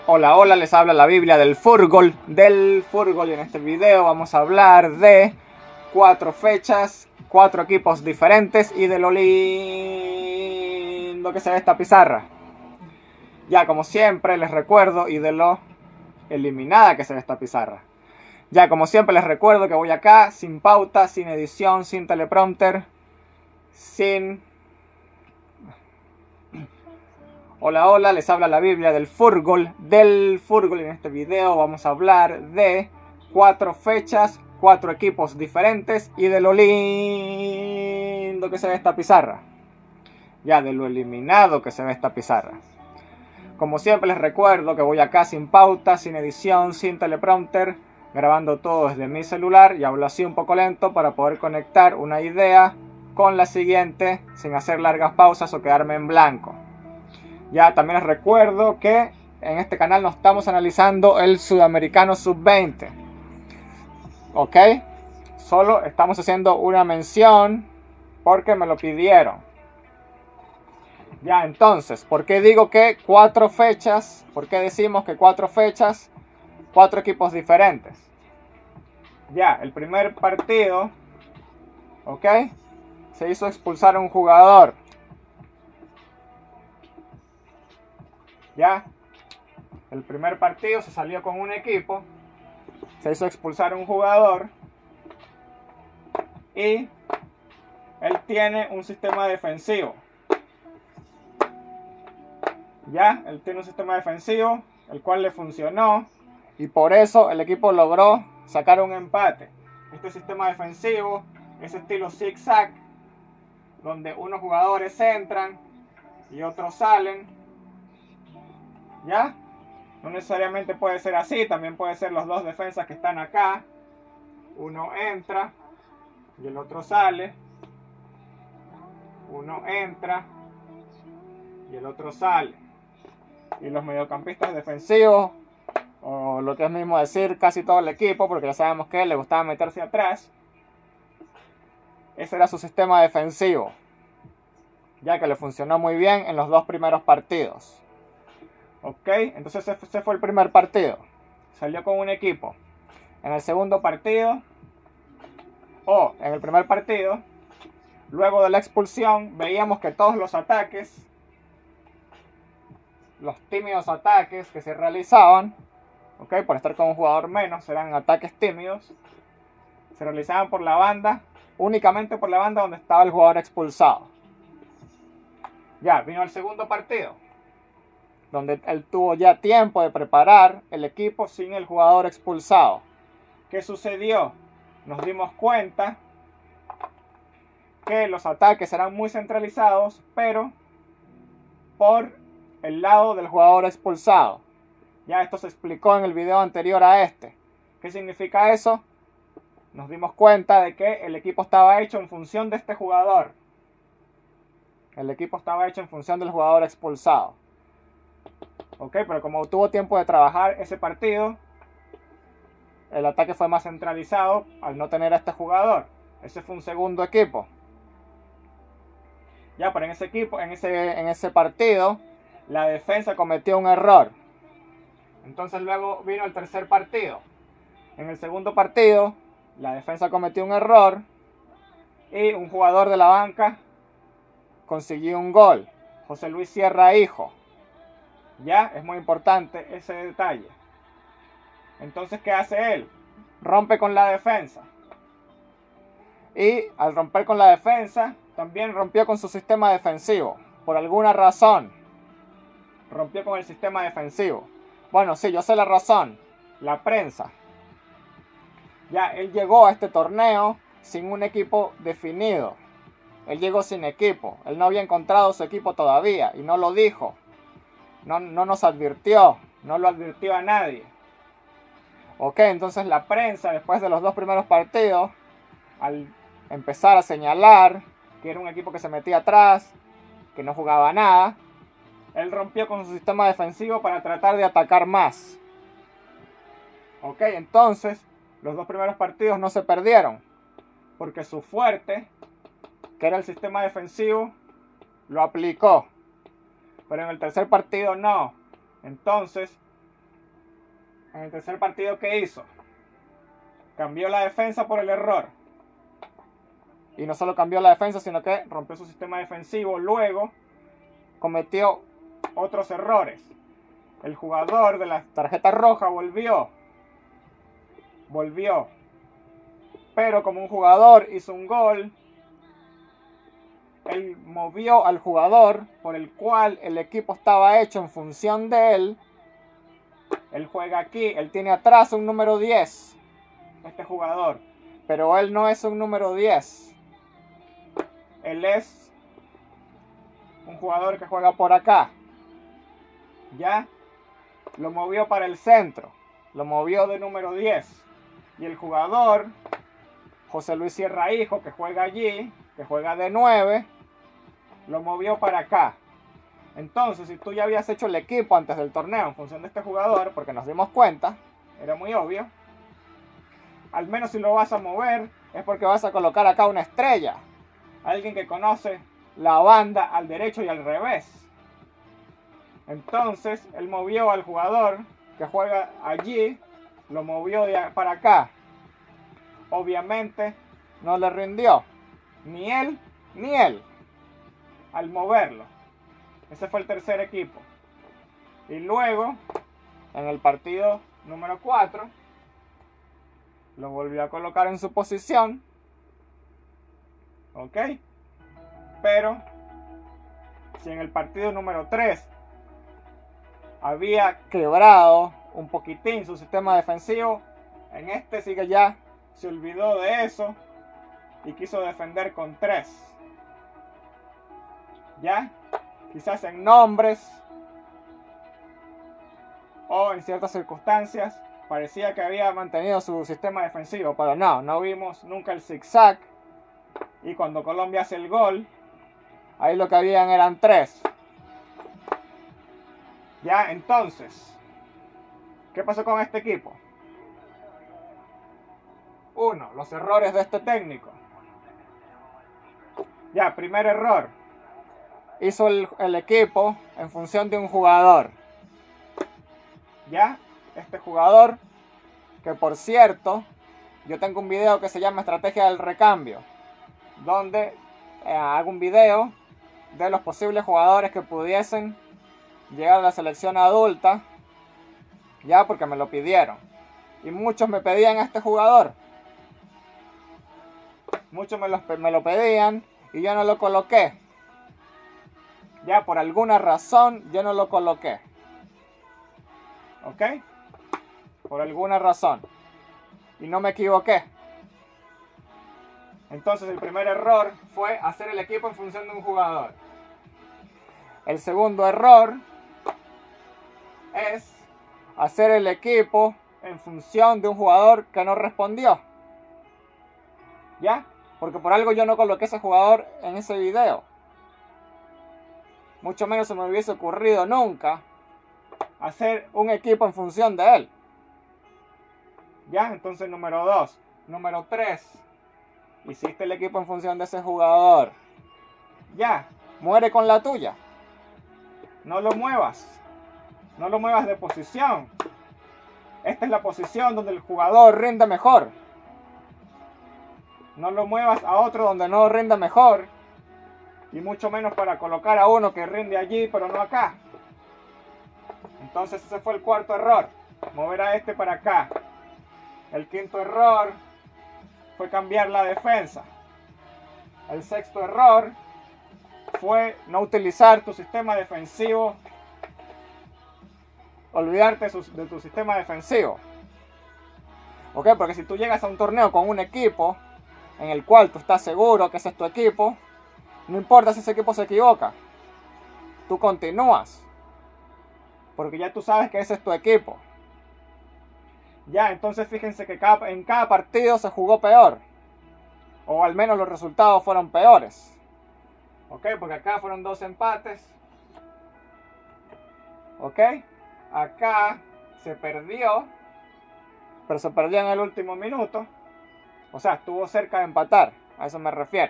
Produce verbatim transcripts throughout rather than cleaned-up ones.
Hola, hola, les habla la Biblia del fútbol, del fútbol, y en este video vamos a hablar de cuatro fechas, cuatro equipos diferentes y de lo lindo que se ve esta pizarra. Ya como siempre les recuerdo, y de lo eliminada que se ve esta pizarra. Ya como siempre les recuerdo que voy acá sin pauta, sin edición, sin teleprompter, sin... Hola, hola, les habla la Biblia del fútbol, del fútbol, y en este video vamos a hablar de cuatro fechas, cuatro equipos diferentes y de lo lindo que se ve esta pizarra. Ya, de lo eliminado que se ve esta pizarra. Como siempre les recuerdo que voy acá sin pauta, sin edición, sin teleprompter, grabando todo desde mi celular y hablo así un poco lento para poder conectar una idea con la siguiente sin hacer largas pausas o quedarme en blanco. Ya también les recuerdo que en este canal no estamos analizando el Sudamericano sub veinte. ¿Ok? Solo estamos haciendo una mención porque me lo pidieron. Ya, entonces, ¿por qué digo que cuatro fechas? ¿Por qué decimos que cuatro fechas? Cuatro equipos diferentes. Ya, el primer partido, ¿ok? Se hizo expulsar a un jugador. Ya, el primer partido se salió con un equipo, se hizo expulsar a un jugador y él tiene un sistema defensivo. Ya, él tiene un sistema defensivo el cual le funcionó y por eso el equipo logró sacar un empate. Este sistema defensivo es estilo zigzag, donde unos jugadores entran y otros salen. ¿Ya? No necesariamente puede ser así, también puede ser los dos defensas que están acá. Uno entra y el otro sale. Uno entra y el otro sale. Y los mediocampistas defensivos, o lo que es mismo decir casi todo el equipo, porque ya sabemos que le gustaba meterse atrás. Ese era su sistema defensivo, ya que le funcionó muy bien en los dos primeros partidos. Ok, entonces ese fue el primer partido. Salió con un equipo. En el segundo partido, o en el primer partido, luego de la expulsión, veíamos que todos los ataques, los tímidos ataques que se realizaban, ok, por estar con un jugador menos, eran ataques tímidos, se realizaban por la banda, únicamente por la banda donde estaba el jugador expulsado. Ya, vino el segundo partido, donde él tuvo ya tiempo de preparar el equipo sin el jugador expulsado. ¿Qué sucedió? Nos dimos cuenta que los ataques eran muy centralizados, pero por el lado del jugador expulsado. Ya esto se explicó en el video anterior a este. ¿Qué significa eso? Nos dimos cuenta de que el equipo estaba hecho en función de este jugador. El equipo estaba hecho en función del jugador expulsado. Ok, pero como tuvo tiempo de trabajar ese partido, el ataque fue más centralizado al no tener a este jugador. Ese fue un segundo equipo. Ya, pero en ese equipo, en ese, en ese partido, la defensa cometió un error. Entonces luego vino el tercer partido. En el segundo partido, la defensa cometió un error y un jugador de la banca consiguió un gol. José Luis Sierra Hijo. Ya, es muy importante ese detalle. Entonces, ¿qué hace él? Rompe con la defensa. Y al romper con la defensa, también rompió con su sistema defensivo. Por alguna razón, rompió con el sistema defensivo. Bueno, sí, yo sé la razón. La prensa. Ya, él llegó a este torneo sin un equipo definido. Él llegó sin equipo. Él no había encontrado su equipo todavía y no lo dijo. No, no nos advirtió, no lo advirtió a nadie. Ok, entonces la prensa, después de los dos primeros partidos, al empezar a señalar que era un equipo que se metía atrás, que no jugaba nada, él rompió con su sistema defensivo para tratar de atacar más. Ok, entonces los dos primeros partidos no se perdieron, porque su fuerte, que era el sistema defensivo, lo aplicó. Pero en el tercer partido no. Entonces, En el tercer partido, ¿qué hizo? Cambió la defensa por el error. Y no solo cambió la defensa, sino que rompió su sistema defensivo. Luego cometió otros errores. El jugador de la tarjeta roja volvió. Volvió. Pero como un jugador hizo un gol, él movió al jugador por el cual el equipo estaba hecho en función de él. Él juega aquí, él tiene atrás un número diez, este jugador. Pero él no es un número diez. Él es un jugador que juega por acá. ¿Ya? Lo movió para el centro. Lo movió de número diez. Y el jugador, José Luis Sierra Hijo, que juega allí, que juega de nueve, lo movió para acá. Entonces, si tú ya habías hecho el equipo antes del torneo en función de este jugador, porque nos dimos cuenta, era muy obvio, al menos si lo vas a mover, es porque vas a colocar acá una estrella. Alguien que conoce la banda al derecho y al revés. Entonces, él movió al jugador que juega allí, lo movió de para acá. Obviamente, no le rindió. Ni él, ni él. Al moverlo. Ese fue el tercer equipo. Y luego, en el partido número cuatro, lo volvió a colocar en su posición. ¿Ok? Pero, si en el partido número tres había quebrado un poquitín su sistema defensivo, en este sí que ya se olvidó de eso y quiso defender con tres. ¿Ya? Quizás en nombres o en ciertas circunstancias parecía que había mantenido su sistema defensivo, pero no, no vimos nunca el zigzag. Y cuando Colombia hace el gol, ahí lo que habían eran tres. Ya, entonces, ¿qué pasó con este equipo? Uno, los errores de este técnico. Ya, primer error. Hizo el, el equipo en función de un jugador. Ya, este jugador, que por cierto, yo tengo un video que se llama Estrategia del Recambio, donde eh, hago un video de los posibles jugadores que pudiesen llegar a la selección adulta, ya, porque me lo pidieron. Y muchos me pedían a este jugador. Muchos me lo, me lo pedían y yo no lo coloqué. Ya, por alguna razón yo no lo coloqué. ¿Ok? Por alguna razón. Y no me equivoqué. Entonces el primer error fue hacer el equipo en función de un jugador. El segundo error es hacer el equipo en función de un jugador que no respondió. ¿Ya? Porque por algo yo no coloqué ese jugador en ese video. Mucho menos se me hubiese ocurrido nunca hacer un equipo en función de él. ¿Ya? Entonces número dos. Número tres. Hiciste el equipo en función de ese jugador. Ya. Muere con la tuya. No lo muevas. No lo muevas de posición. Esta es la posición donde el jugador rinde mejor. No lo muevas a otro donde no rinda mejor. Y mucho menos para colocar a uno que rinde allí, pero no acá. Entonces ese fue el cuarto error. Mover a este para acá. El quinto error fue cambiar la defensa. El sexto error fue no utilizar tu sistema defensivo. Olvidarte de tu sistema defensivo. ¿Ok? Porque si tú llegas a un torneo con un equipo en el cual tú estás seguro que ese es tu equipo, no importa si ese equipo se equivoca, tú continúas, porque ya tú sabes que ese es tu equipo. Ya, entonces fíjense que cada, en cada partido se jugó peor, o al menos los resultados fueron peores. Ok, porque acá fueron dos empates. Ok, acá se perdió, pero se perdió en el último minuto. O sea, estuvo cerca de empatar, a eso me refiero.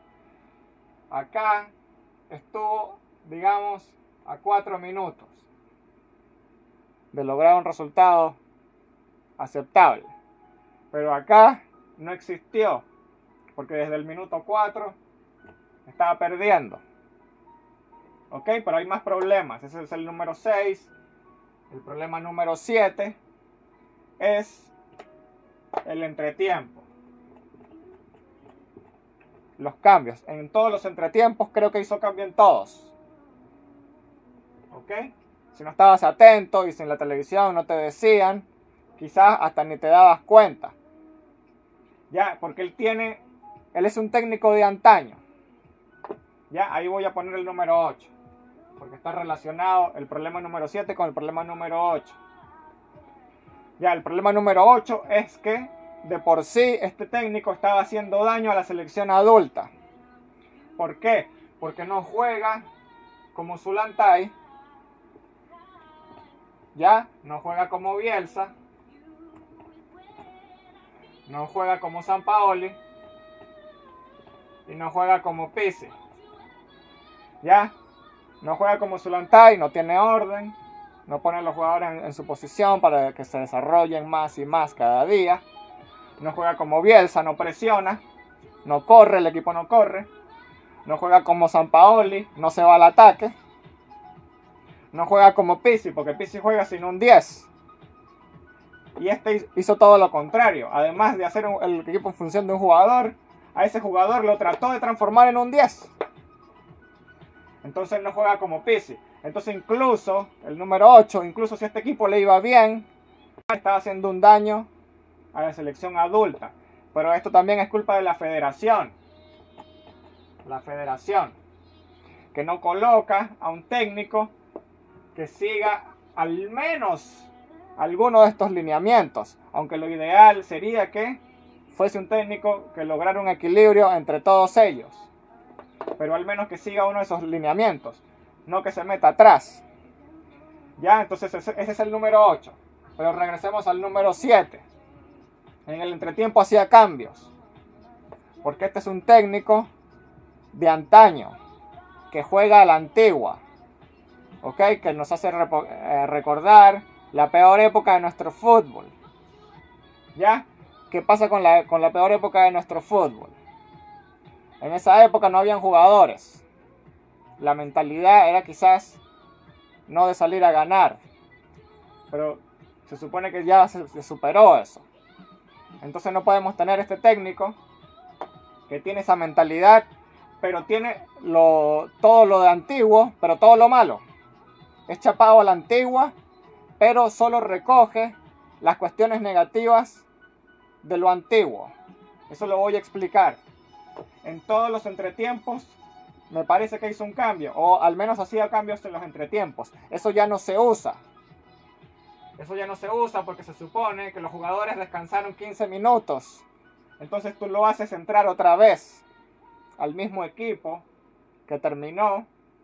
Acá estuvo, digamos, a cuatro minutos de lograr un resultado aceptable. Pero acá no existió, porque desde el minuto cuatro estaba perdiendo. Ok, pero hay más problemas. Ese es el número seis. El problema número siete es el entretiempo. Los cambios. En todos los entretiempos creo que hizo cambio en todos. Ok. Si no estabas atento y si en la televisión no te decían, quizás hasta ni te dabas cuenta. Ya, porque él tiene, él es un técnico de antaño. Ya, ahí voy a poner el número ocho. Porque está relacionado el problema número siete con el problema número ocho. Ya, el problema número ocho es que de por sí este técnico estaba haciendo daño a la selección adulta. ¿Por qué? Porque no juega como Zulantay. Ya, no juega como Bielsa. No juega como Sampaoli. Y no juega como Pizzi. Ya, no juega como Zulantay, no tiene orden. No pone a los jugadores en, en su posición para que se desarrollen más y más cada día. No juega como Bielsa, no presiona. No corre, el equipo no corre. No juega como Sampaoli, no se va al ataque. No juega como Pizzi, porque Pizzi juega sin un diez. Y este hizo todo lo contrario. Además de hacer un, el equipo en función de un jugador, a ese jugador lo trató de transformar en un diez. Entonces no juega como Pizzi. Entonces incluso, el número ocho, incluso si a este equipo le iba bien, estaba haciendo un daño a la selección adulta. Pero esto también es culpa de la federación. La federación. Que no coloca a un técnico que siga al menos alguno de estos lineamientos. Aunque lo ideal sería que fuese un técnico que lograra un equilibrio entre todos ellos. Pero al menos que siga uno de esos lineamientos. No que se meta atrás. Ya, entonces ese es el número ocho. Pero regresemos al número siete. En el entretiempo hacía cambios. Porque este es un técnico de antaño. Que juega a la antigua. ¿Ok? Que nos hace eh, recordar la peor época de nuestro fútbol. ¿Ya? ¿Qué pasa con la, con la peor época de nuestro fútbol? En esa época no habían jugadores. La mentalidad era quizás no de salir a ganar. Pero se supone que ya se, se superó eso. Entonces no podemos tener este técnico que tiene esa mentalidad, pero tiene lo, todo lo de antiguo, pero todo lo malo. Es chapado a la antigua, pero solo recoge las cuestiones negativas de lo antiguo. Eso lo voy a explicar. En todos los entretiempos me parece que hizo un cambio, o al menos hacía cambios en los entretiempos. Eso ya no se usa. Eso ya no se usa porque se supone que los jugadores descansaron quince minutos. Entonces tú lo haces entrar otra vez al mismo equipo que terminó.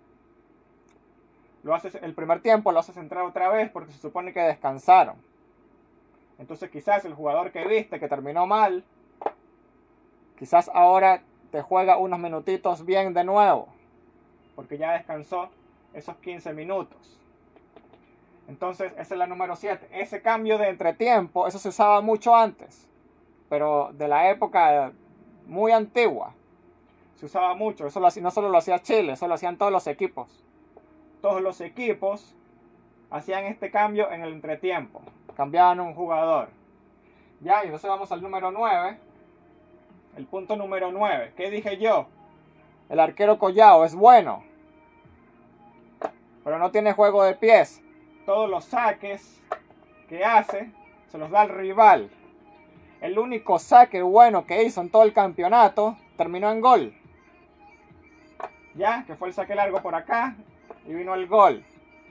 Lo haces el primer tiempo, lo haces entrar otra vez porque se supone que descansaron. Entonces quizás el jugador que viste que terminó mal, quizás ahora te juega unos minutitos bien de nuevo, porque ya descansó esos quince minutos. Entonces esa es la número siete. Ese cambio de entretiempo, eso se usaba mucho antes, pero de la época muy antigua. Se usaba mucho, eso lo, no solo lo hacía Chile, eso lo hacían todos los equipos. Todos los equipos hacían este cambio en el entretiempo. Cambiaban un jugador. Ya, y entonces vamos al número nueve. El punto número nueve. ¿Qué dije yo? El arquero Collao es bueno, pero no tiene juego de pies. Todos los saques que hace se los da al rival. El único saque bueno que hizo en todo el campeonato terminó en gol. Ya, que fue el saque largo por acá y vino el gol.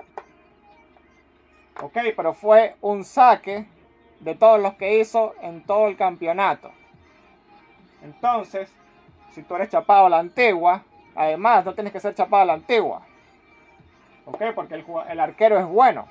Ok, pero fue un saque de todos los que hizo en todo el campeonato. Entonces, si tú eres chapado a la antigua, además no tienes que ser chapado a la antigua. Ok, porque el, el arquero es bueno.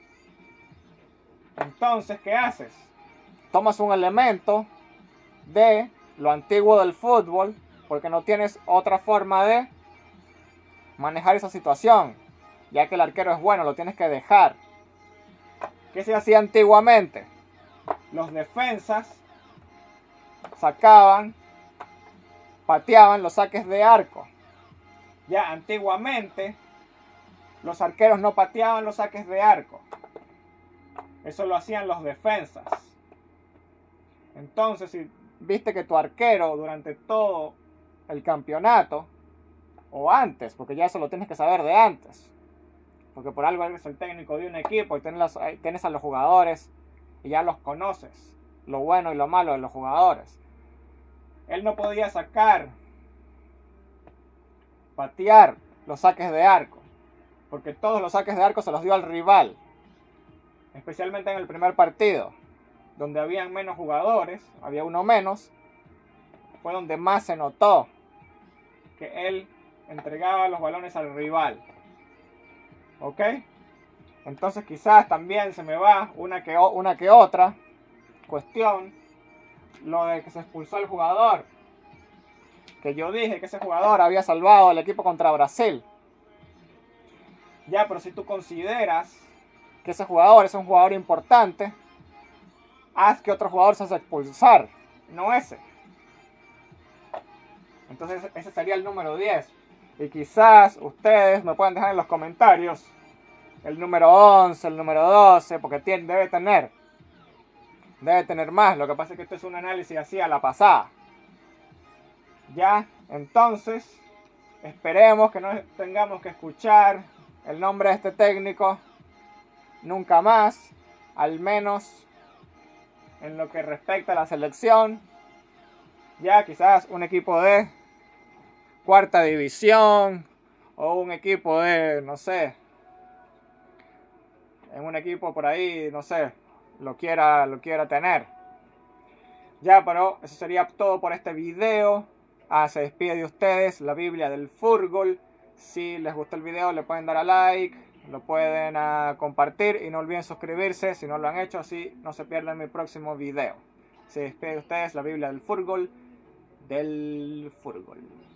Entonces, ¿qué haces? Tomas un elemento de lo antiguo del fútbol, porque no tienes otra forma de manejar esa situación. Ya que el arquero es bueno, lo tienes que dejar. ¿Qué se hacía antiguamente? los defensas sacaban, pateaban los saques de arco. Ya antiguamente los arqueros no pateaban los saques de arco. Eso lo hacían los defensas. Entonces, si viste que tu arquero durante todo el campeonato, o antes, porque ya eso lo tienes que saber de antes, porque por algo eres el técnico de un equipo y tienes, las, tienes a los jugadores y ya los conoces, lo bueno y lo malo de los jugadores. Él no podía sacar, patear los saques de arco, porque todos los saques de arco se los dio al rival, especialmente en el primer partido, donde habían menos jugadores, había uno menos, fue donde más se notó que él entregaba los balones al rival. ¿Ok? Entonces quizás también se me va una que, una que otra cuestión, lo de que se expulsó al jugador, que yo dije que ese jugador había salvado al equipo contra Brasil. Ya, pero si tú consideras que ese jugador es un jugador importante, haz que otro jugador se haga expulsar, no ese. Entonces ese sería el número diez. Y quizás ustedes me pueden dejar en los comentarios el número once, el número doce, porque tiene, debe tener. Debe tener más. Lo que pasa es que esto es un análisis así a la pasada. Ya, entonces, esperemos que no tengamos que escuchar el nombre de este técnico nunca más. Al menos en lo que respecta a la selección. Ya, quizás un equipo de cuarta división o un equipo de, no sé, en un equipo por ahí, no sé, lo quiera, lo quiera tener. Ya, pero eso sería todo por este video. Ah, se despide de ustedes la Biblia del Fútbol. Si les gustó el video le pueden dar a like, lo pueden uh, compartir y no olviden suscribirse si no lo han hecho, así no se pierdan mi próximo video. Se despide de ustedes la Biblia del Fútbol, del Fútbol.